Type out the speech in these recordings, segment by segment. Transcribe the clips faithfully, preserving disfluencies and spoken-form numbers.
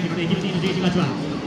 ということでギルティーのじゅういち勝ちは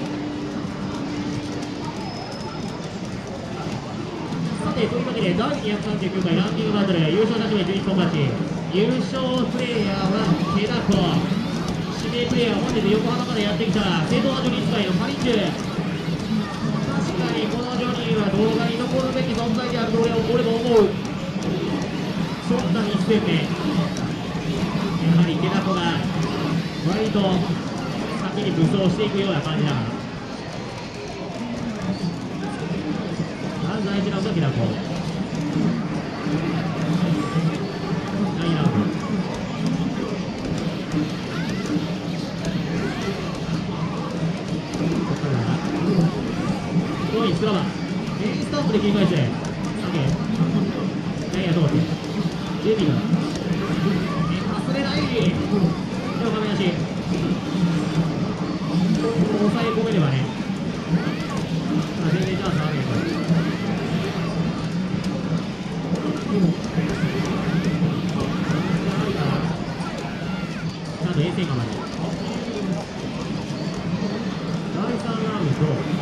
さてというわけでだいにひゃくさんじゅうきゅうかいランキングバトル優勝者名じゅういっぽん勝ち優勝プレイヤーはケダコ指名プレイヤーは本日横浜からやってきた正統派ジョニー使いのパリンチュ確かにこのジョニーは動画に残るべき存在であると俺俺も思うそんないち戦目やはりケダコが割と先に武装していくような感じだからまず第一ラウンドケダコ第二ラウンドここにスクラバーメインスタンプで切り返して OK ダイヤ通ってジェビーが忘れないでも画面出し抑え込めればね全然チャンスあるけどちゃんと衛星がまでだいさんラウンド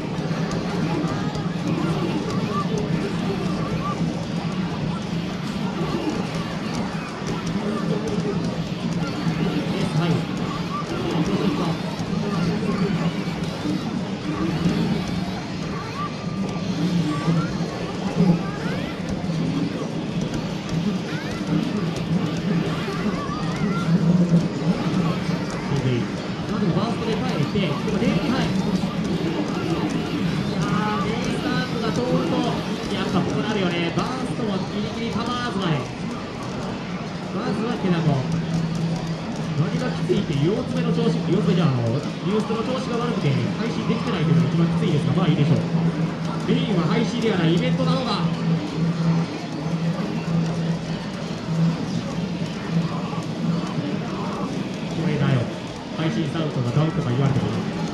イベントなのがこれだよ配信サウンドがダウンとか言われてる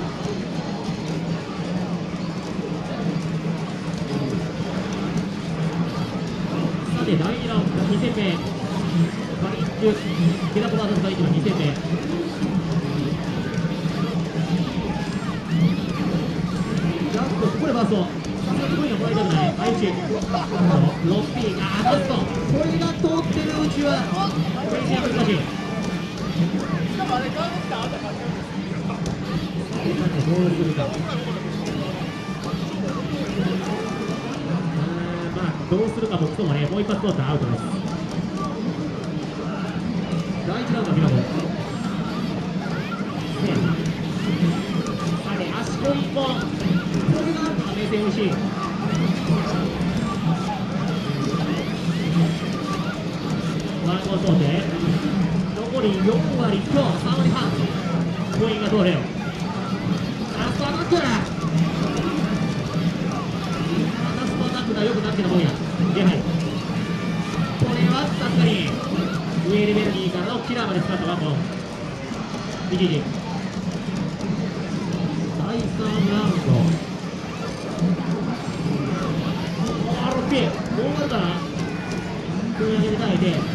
さてだいにラウンドに戦目パリンチュケダコバーサスパリンチュのに戦目ジャンプここでバーストすごいのもらいたくない相打ちロッピーあーラストこれが通ってるうちはこれには難しいどうするかまあどうするか僕ともねもう一発通ったらアウトですだいいちラウンドは見事さて足ポイントこれが目線美味しいワンコー通って残りよん割強さん割半コインが通るよラストアタックラストアタックが良くなってるもんやではいこれは確かにウェールベルギーからのキラーまで使ったワンコンいちいちだいさんラウンドどうなるかな組み上げて耐えて ピ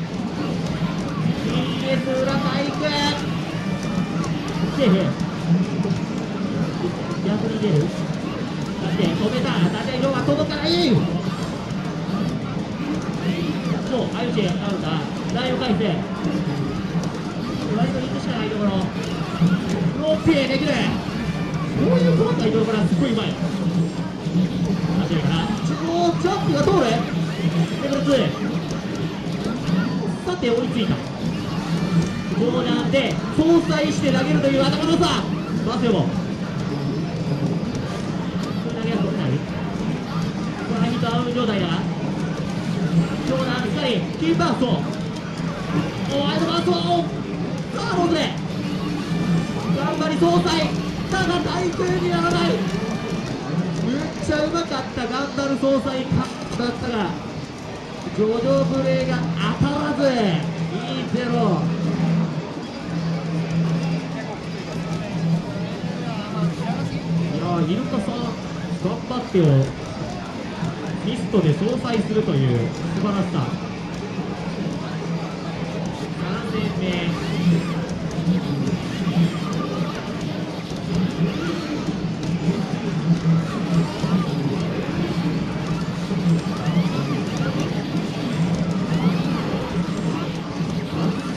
ーエス 裏回復セーフ逆に出るだって止めた大体量が届かないもう相打ちアウターラインを返して割と行くしかないところローピーできるこういう細かいところからすごいうまい走るかなおージャンプが通るレベルツーさて追いついた上段で相殺して投げるという頭のさますよもうこれ投げやすくないこれヒットアウト状態だな上段しっかりキーパーストおーアイドバーストさあローズで頑張り相殺ただ対空にならないめっちゃうまかったガンダル総裁だったがジョジョプレーが当たらずにたいゼロいやイルカさん頑張ってをミストで相殺するという素晴らしささん戦目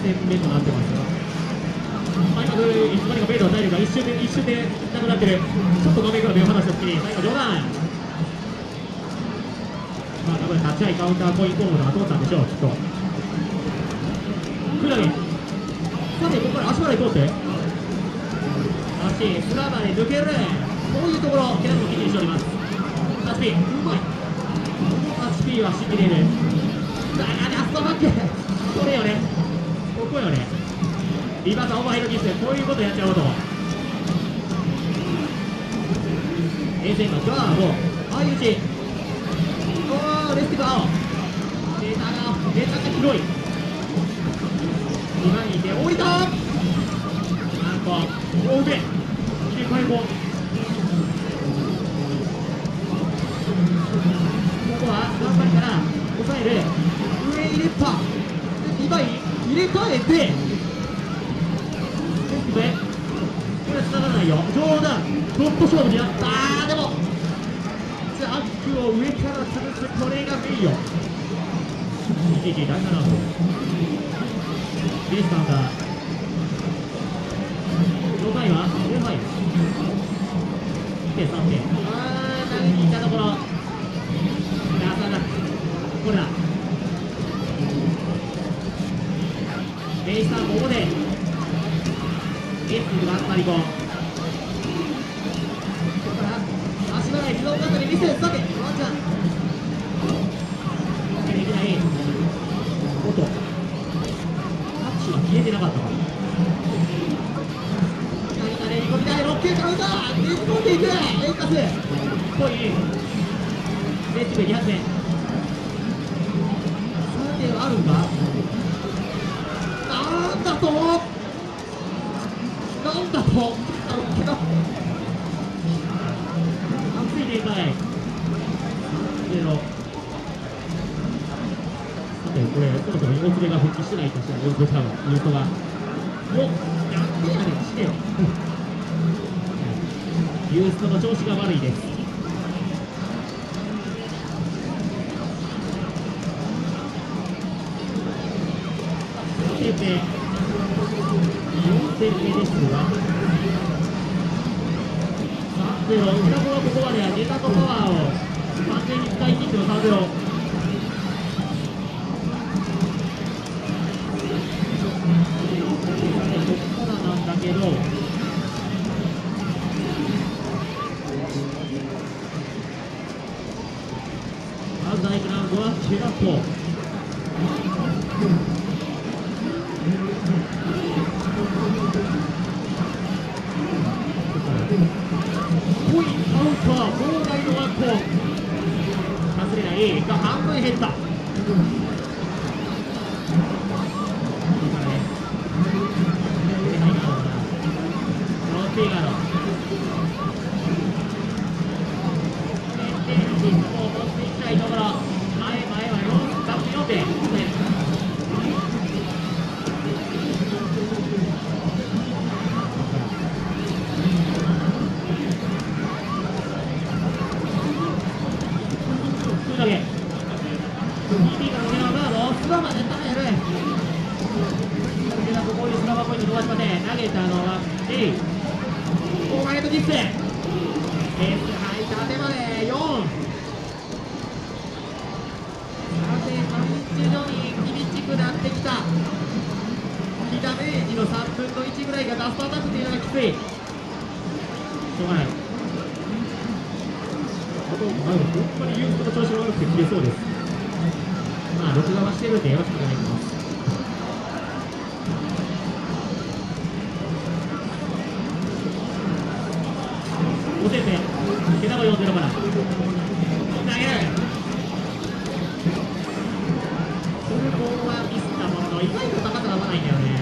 戦目となってますよ。まあ、今、いつまでかベイドの体力が一瞬で一瞬でなくなってる。ちょっと画面から目を離したときに、最後、冗談。まあ、多分立ち合いカウンターコインコームが通ったんでしょう、きっと。クラゲ。さて、ここから足払い通って。足、スラバで抜ける。こういうところ、ケナムも気にしております。タッチピー、うまい。タッチピーはしびれる。だが、ラストバック。これよね。ここよね。リバースオーバーヘッドキッス、こういうことやっちゃおうと。衛星がガード、相打ち。おー、レスティブ青。ネタが、ネタが広い。今にいて、降りた。なんか、大腕。入れ替え後。ここは頑張りから抑える。上入れっぱ。にばい入れ替えて。これ繋がらないよ。冗談。トップ勝負になった。でもジャンプを上から潰す、これがメイヨ。いちいちだいななふん。ベースカウンター。ろっかいはゼロファイブ。にてんさんてん。あー、投げに行ったところ。なかなか。これだ。ベイスターここで。エースがあんまりこう。ここから足払い自動カットで見せる。さて、ワンちゃん。できない。音。タッチが消えてなかったか。何かね、煮込みたい。ろっけいカウンター。ねじ込んでいく。レイカス。ぽい。レッチブにはってん。さて、あるんか。なんだと。なんだと、あのけど、熱い展開。けど、さて、これ、そろそろ大爪が復帰してないとしたら、ヨートが、ヨートが、お、やってやれ、してよ。ユーストの調子が悪いです。さて、よんてんめですが、さんゼロ、うちの子はここまではネタとパワーを完全に使い切ってのさんゼロ。ここからなんだけど、まず第いちラウンドはケラポ。濃いカウンター、妨害のワンコン。外れないが半分減った。いいからね。出てないかな。ローティーガード。で、リズムを持っていきたいところ。前前はよん、さん、よんてん。だけ。イーピー からのガード、スラバでダメやる。ここいうスラバポイント飛ばしません。投げたのは A。オーバーヘッドキッス。エース入った手までよん。さて、徐々に厳しくなってきた。火ダメージのさんぶんのいちぐらいがダストアタックっていうのがきつい。しょうがない。本当にユーストの調子が悪くて切れそうです。まあ、録画はしてるんでよろしくお願いします。ごせんてん、ケナゴよんゼロから。投げる。フルコーはミスったものの、意外と高さが合わないんだよね。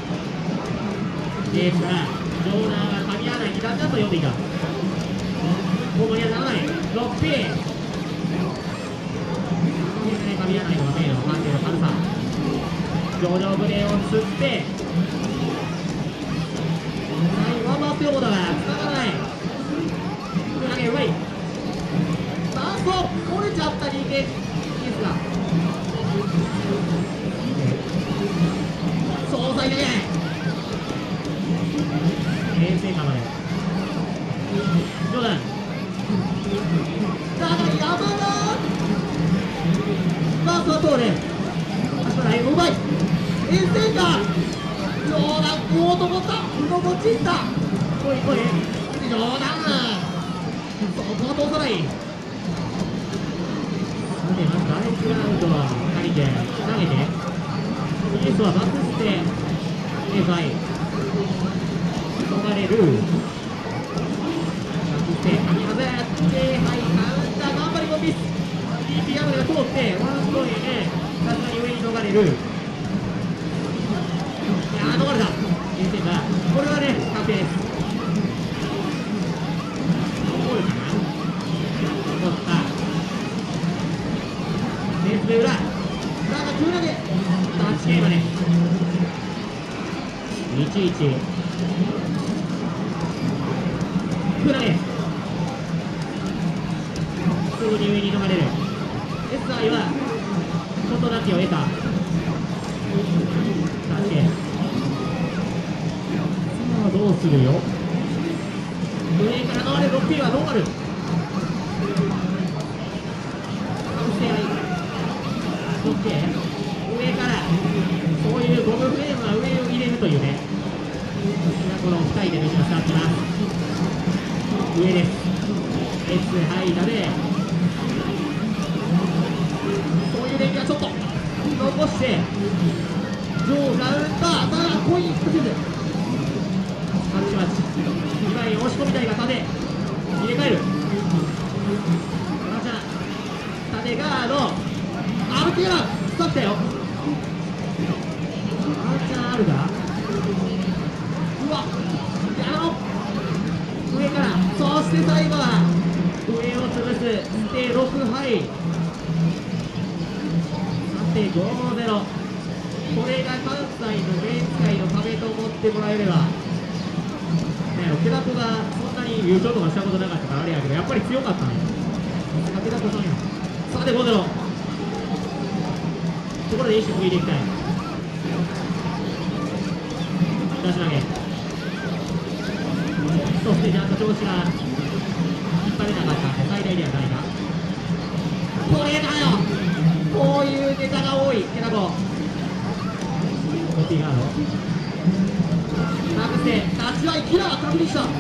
で、さあ、ジョーナーが噛み合わない、に段だと読んでいた。ここにはならない。ろくピン。噛み合わないのがメインの判定の軽さ。上々ブレーを釣って、最後は回ってることがつながらない。投げうまい。なんと折れちゃった ディーケー ですが、そだい投げ衛星下までジョーダンだが山田マークは通る足からうまい衛星下ジョーダン食おうと思ったのぼちった来い来いジョーダンそこは通さないさてまず第一ラウンドは借りて投げてイエスはバックしてエーファイ逃れるバックして網外ってはいカウンター頑張りもミス ディーピーアール が通ってワンコインでさすがに上に逃れるいやー逃れた衛星がこれはね確定ですゴールかな残ったレースで裏なんか空投げタッチゲームねいちいち空投げすぐに上に逃れる エスアイ は外立ちを得たタッチゲームさあどうするよ上から逃れる ろくピー はどうなるオッケー上からこういうゴムフレームは上を入れるというねこのふたりで飯を使ってます上です S はいだでそういう連携はちょっと残してジョーカウンターさあコインつけてマッチマッチにばい押し込みたいが縦入れ替えるマチャ縦ガードアルティアスタッフだよアーチャーあるがうわやろ上からそして最後は上を潰すステろくはいさてごゼロこれが関西の前回の壁と思ってもらえればね池田子がそんなに優勝とかしたことなかったからあれやけどやっぱり強かったね池田子さんやさてごゼロところで一種抜いていきたい出し投げそしてちゃんと調子が引っ張れなかったんで最大ではないがこれだよこういうネタが多い池田子コピーガードなくて立ち合いキラー確認したワン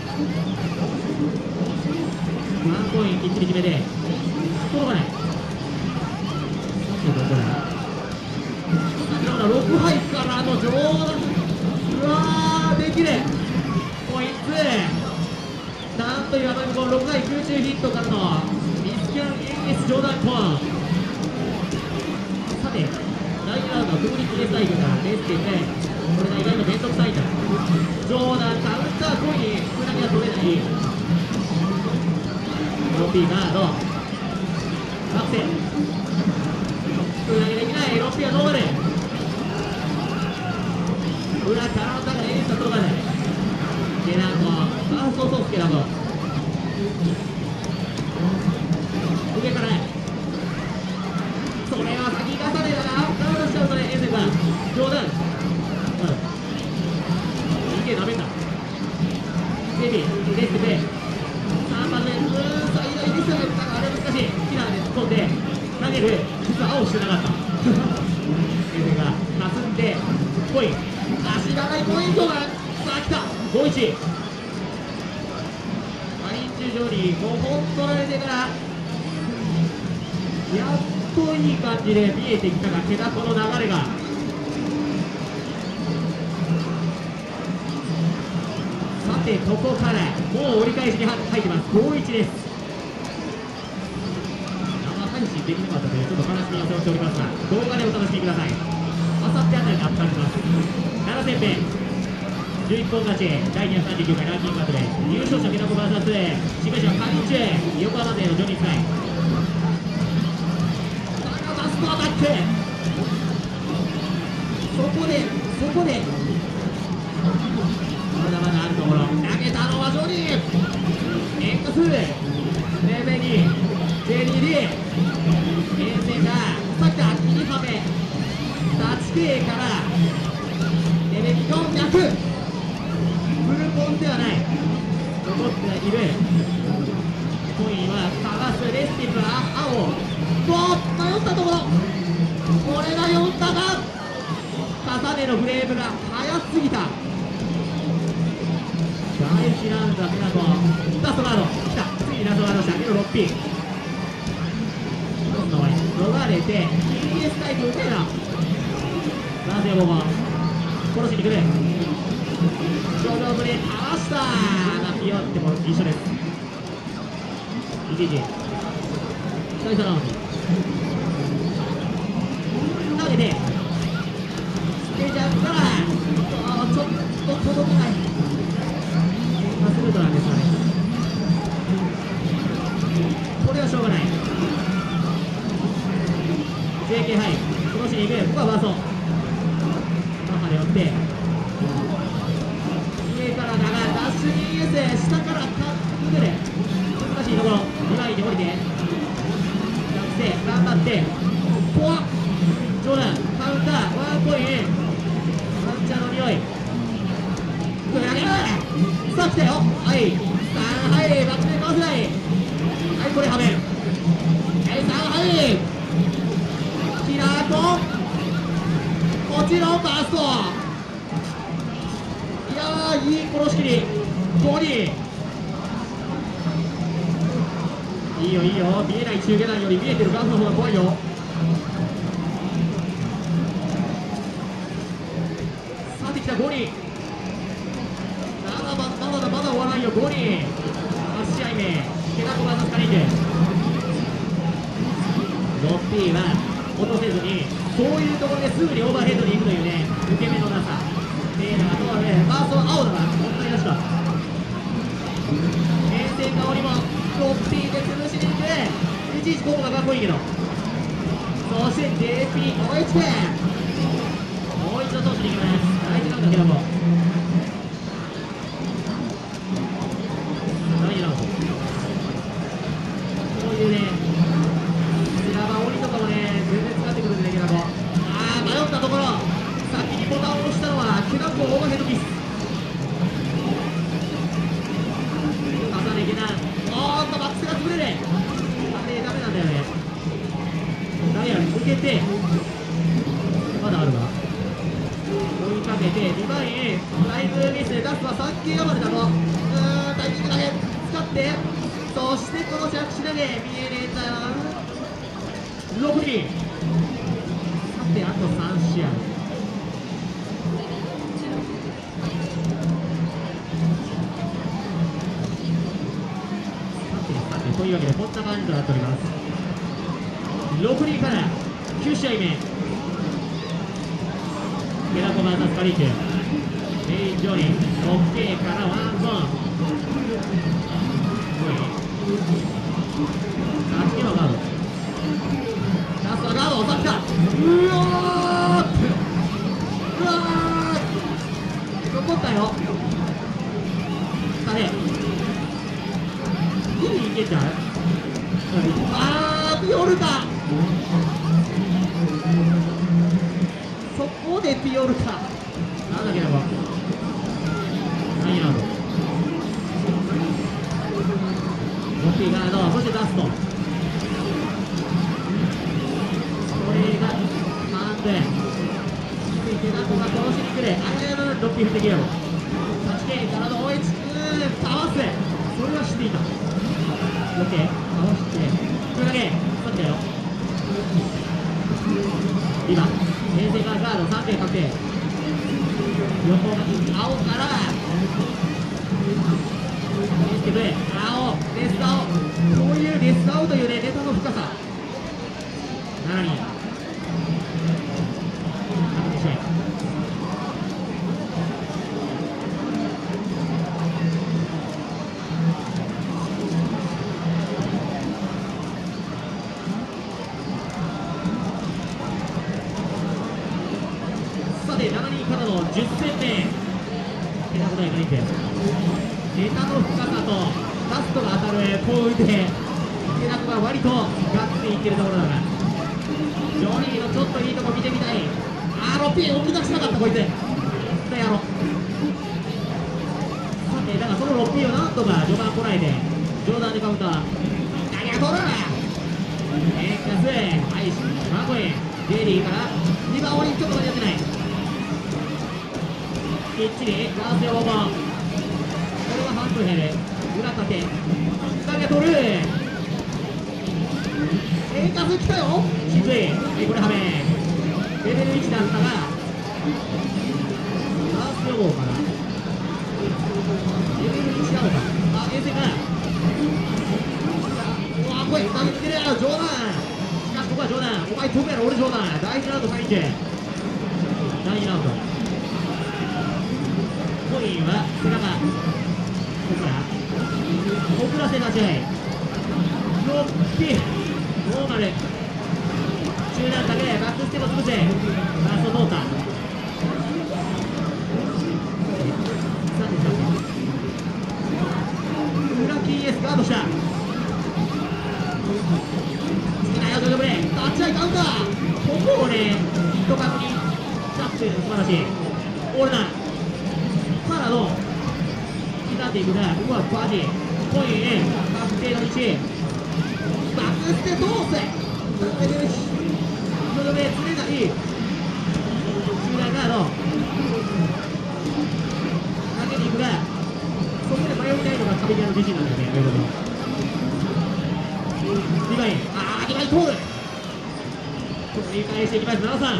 コインきっちり決めて届かないどこだろくはいからの上段うわーできるポイントなんというあのろくはい空中ヒットからのミスキャン エーエス 上段コーンさて第二ラウンドは国立レース大会からレース展でこれが意外と面倒くさいんだ上段カウンターコイン少なきゃ取れないロピーガードアクセル少なきゃできないロピーはどうなる裏からの中でエースは届かないケナコああそうそうケナコ上からそれは先重ねだなダウンしちゃうとねエースが冗談うんいけダメかセビレスでさんばんめうーん最大ミスがなんかあれ難しいキラーで突っ込んで投げる実は青してなかったエースがかすんでコイン足長いポイントがさあ来たごいちマリン中上にごほん取られてからやっといい感じで見えてきたがけだこの流れがさてここからもう折り返しに入ってますごいちです生配信できなかったのでちょっと悲しみを背負っておりますが動画でお楽しみくださいあさってあたりにアップされてますなな戦目じゅういっぽん勝ちだいにひゃくさんじゅうきゅうかいランキングバトル優勝者ケナコ ブイエス 新会社カリンチュ横浜勢のジョニー・スカイラストアタックそこでそこでまだまだあるところ投げたのはジョニー X レベに ジェリー ディー 衛星がさっき右はめタッチ系からいる。コインは探すレスティブは青。おっ迷ったところ、これがよんだが重ねのフレームが速すぎた。大事なんだ。ペナコラストガード来た。次にラストガードしたけど ろくピー 逃れて ティーエス タイプうめえな。男性ボコン殺しに来る。ジョジョブレかわしたー。ピヨっても一緒です。いちいち最初ラウンド投げてステージャーからあーちょっと届かない。マスルートなんですかね。これはしょうがない。 ジェーケー ハイ殺しに行く。ここはバーソンマッハで寄って上からだがダッシュ ディーエス 下からカップで難しいところにまいに降りて頑張ってポワッジョーダンカウンターワンコインワンチャーの匂いこれだけさあ来たよ。はいさんはいバックでかわせない。はいこれはめはいさんはいキラーともちろんバースト。いやーいい殺し切りごにいいよいいよ。見えない中下段より見えてるガンの方が怖いよ。さてきたごにまだまだまだまだ終わらないよ。ごにはち試合目ケナコバーサスカリング ろくピー は落とせずにそういうところですぐにオーバーヘッドに行くというね受け身のなさで、あとはねバースト青だから本当に確か変線香りも ろくピー で潰しに行く。いちいちコンボがかっこいいけどそして ジェーピー 追いつけもう一度通しに行きます。大事なんだけども大事なのこういうねシラバ鬼とかもね全然使ってくるんだけどもあー迷ったところ先にボタンを押したのはケナコオーバーヘッドキス重ねけなおーっとマックスが潰れる。あれダメなんだよね。ダイヤ抜けてまだあるわ。追いかけてにまいライブミスでラストはさんけい余りだとうーんタイミングだけ使ってそしてこの着地だけ見えねえんだよな。ろくにさてあとさん試合というわけでこんな感じとなっております。ろくにんからきゅう試合目ケナコバーサスカリークメインジョニー ろくケー からワンゾーンさっきのガードラストはガードを取った。うわーうわー残ったよ。さてギリいけちゃう。あーピオルタそこでピオルタなんだけども何ラウンドロッピーガードそしてダストこれがハンドケナコが殺しに来る。あれのロッピー振ってきよう。はちケーからの追いつくかわすそれは知っていた。オッケーかわしてこれだけ勝ったよ。今平成からガードさんてん確定横青からレステブ青レス青こういうレス青というねネタの深さしちにんさてしちにんからのじゅっせんめケナコ対カリンクネタの深さとラストが当たる幸運でケナコが割とガッツリいってるところだからジョニーのちょっといいとこ見てみたい。あーロッピー置き出しなかったこいつだやろ。さてだがそその ろくピー をなんとか序盤こらえて上段でカウンター投げ取る変化すはいマコイン J リーからにばんオリンちょっと間に合ってないきっちりガースでオーバーこれはハンドヘル裏掛け投げ取る変化す来たよきついこれはめレベルいちだったがガース予防かなレベルいちなのかあ、衛星かうわ、これ投げつける冗談しかしここは冗談お前飛ぶやろ俺冗談だいいちラウンド最中だいにラウンドコインは背中ここから遅らせ立ち合いろっピノーマル中段だけでバックステップを潰せファースト通った裏キーエスガードした好きなよジョジョブレイタッチアイカウンターここをねヒット確認チャップというの素晴らしいオールナからの刻んでいくがここはバジコインへ確定の位置バックステ通せジョジョブレイ常なり中段ガード投げに行くがそこで迷いないのが壁際の自身なんだよね、リバイン、あー、リバイン通る繰り返していきます、ななさん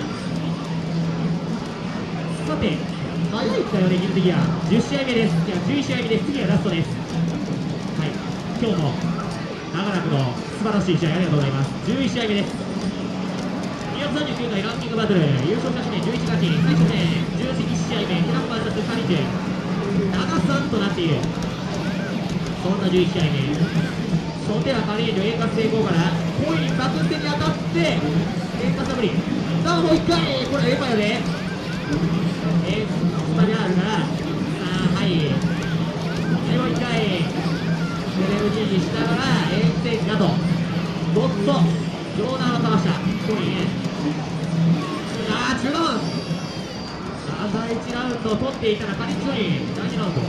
さて、早いったよね、ギルテギアじゅっしあいめです、いや、じゅういちしあいめです、次はラストですはい、今日も長らくの素晴らしい試合ありがとうございますじゅういちしあいめですにひゃくさんじゅうきゅうかいランキングバトル優勝者指名じゅういちがち最初戦じゅういちしあいめヒランバーサスカリチュななさんとなっているそんなじゅういちしあいめソテラカリージョ A 活成功からコインバクステに当たって A 活サブリさあもういっかいこれエヴァやで A スパにあるからさあはいでもういっかいテレビジにしながら遠征などドット上段をかわしたコインああ中段だいいちラウンドを取っていたらカリッチョインだいにラウンド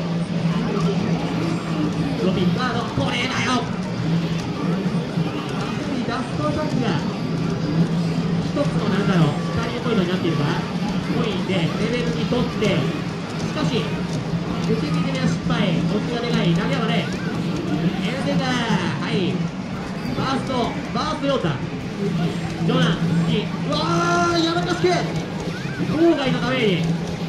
ロビンガードこれだよラストアタックが一つのなんだろうスターリングポイントになっているかコインでレベルに取ってしかし受け身では失敗持ちがでかい投げはねエルデンガーはいバーストバーストヨータジョナン好きうわーやばかしけ郊外のために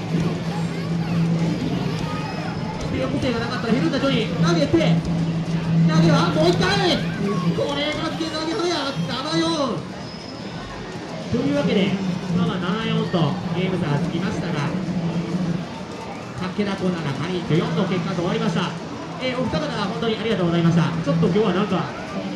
個性がなかったらヘルンダジョニー投げて投げはもう一回これがけ投げはやななよんというわけで今はななよんとゲーム差がつきましたが武田コナがカリンとよんの結果と終わりました、えー、お二方本当にありがとうございましたちょっと今日はなんか